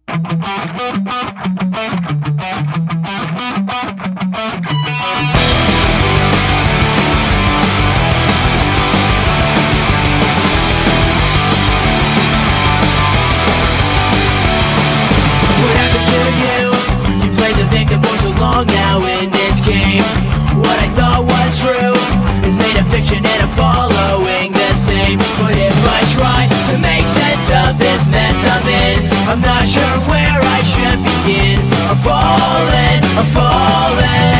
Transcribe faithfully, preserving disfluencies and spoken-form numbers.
Now in this game, what I thought was true is made a fiction and I'm following the same. But if I try to make sense of this mess I'm in, I'm not sure where I should begin. I'm falling, I'm falling.